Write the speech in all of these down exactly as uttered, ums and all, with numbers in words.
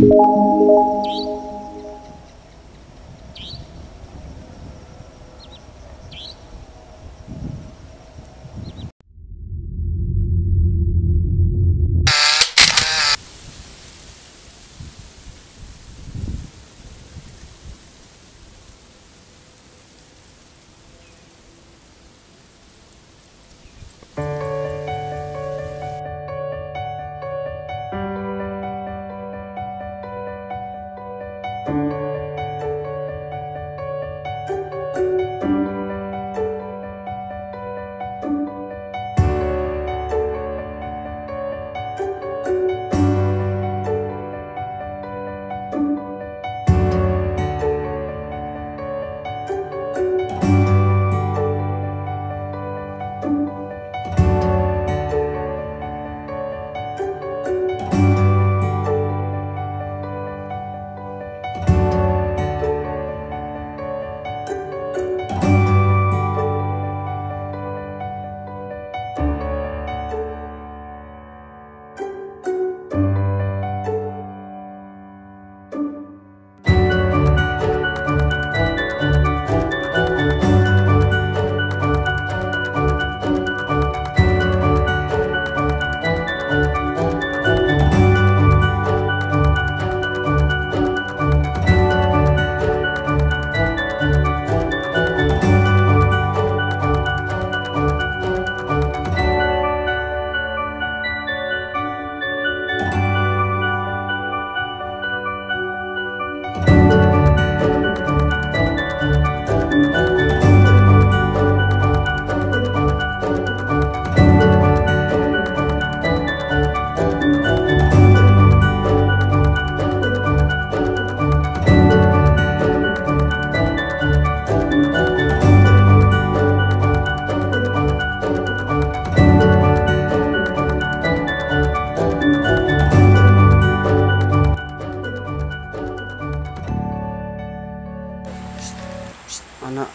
anak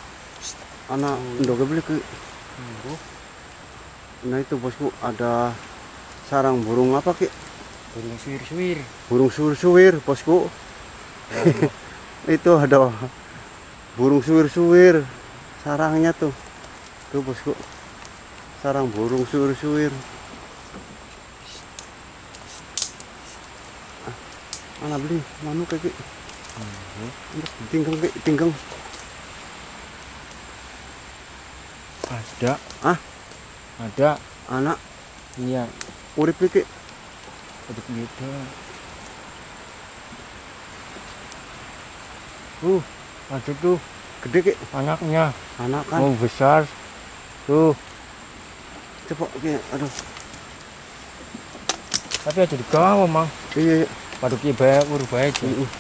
anak ndoga beli ke. Nah itu bosku, ada sarang burung apa ki? Burung suwir-suwir. Burung suwir-suwir bosku. Itu ada burung suwir-suwir, sarangnya tuh, tuh bosku, sarang burung suwir-suwir. Ah, anak beli manu kayak tinggang kayak tinggang. Ada. Ah, ada anak. Iya. Urip iki. Urip gitu. Uh, ada tuh gede ki anaknya. Anak kan. Oh, besar. Tuh. Coba ki, aduh. Tapi ada di kawah, Mang. Iya, iya. Paduk ki bae, ur bae. Uh.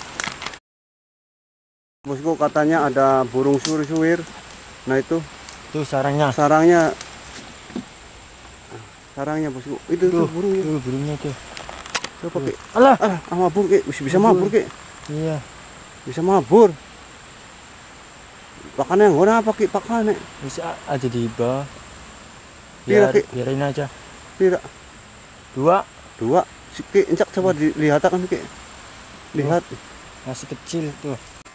Bosku katanya ada burung suwir-suwir. Nah itu. Tuh sarangnya. Sarangnya. Sarangnya bosku. Itu tuh, tuh burungnya. Tuh burungnya tuh. Coba ki. Alah, alah, mabur ki. Bisa, bisa mabur ki. Iya. Bisa mabur. Pakannya nggak apa ki pakannya. Bisa aja di bawah. Biar, Pira, biarin aja. Pira. Dua. Dua. Ki, encak coba dilihat kan ki. Lihat. Masih kecil tuh.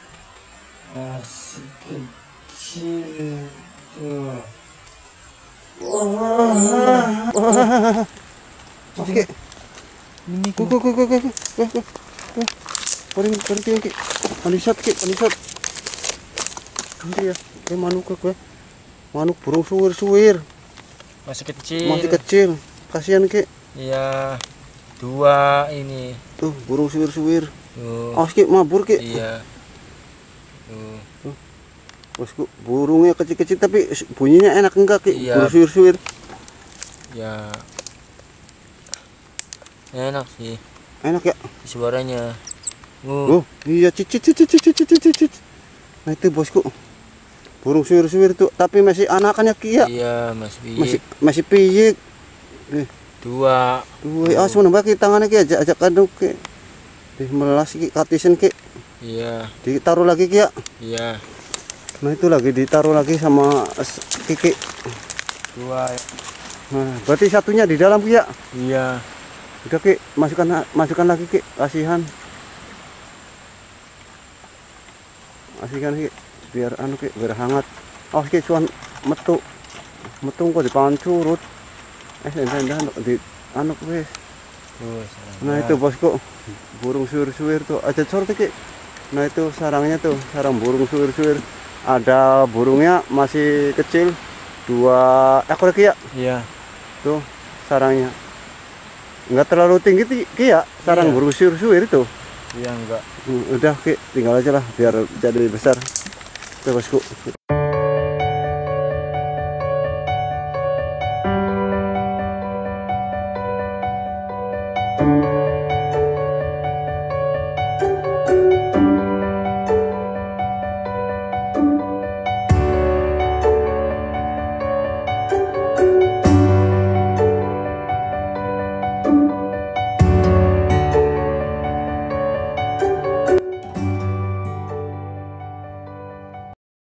Masih kecil tuh. Wah. Wah. Oke. Ini ku ku ku ku ku. Paling paling ki. Panisat ki, panisat. Nanti ya, kayak manuk ke gue. Manuk burung suwir-suwir. Masih kecil. Masih kecil. Kasihan ki. Iya. Dua ini. Tuh, burung suwir-suwir. Tuh. Awas ki, mabur ki. Iya. Tuh. Tuh. Bosku, burungnya kecil-kecil tapi bunyinya enak enggak ki? Iya. Burung suwir-suwir. Ya. Enak sih. Enak ya? Suaranya. Oh, oh iya cicit cicit cicit cicit cicit. Nah itu bosku. Burung suwir-suwir tuh, tapi masih anakannya ki ya? Iya, masih piyik. Masih masih piyik. Nih. Dua. Dua. Ah, semua nambah ki tangannya ki ajak ajak kandung ki. Di melas ki katisen ki. Iya. Ditaruh lagi ki ya? Iya. Nah itu lagi ditaruh lagi sama Kiki. Dua. Nah, berarti satunya di dalam ki ya? Iya. Udah ki, masukkan masukkan lagi ki, kasihan. Kasihkan Ki, biar anu Ki, biar hangat. Oh Ki, cuan metu. Metu kok dipangan curut. Eh, endah-endah di anu wis. Tuh, sarangnya. Nah itu bosku, burung suwir-suwir tuh. Aja sorot Ki. Nah itu sarangnya tuh, sarang burung suwir-suwir. Ada burungnya masih kecil, dua ekor Ki ya. Iya. Tuh sarangnya. Enggak terlalu tinggi Ki ya, sarang Iya. burung suwir-suwir itu. Iya enggak. Hmm, udah Ki, tinggal aja lah biar jadi lebih besar. Tuh bosku.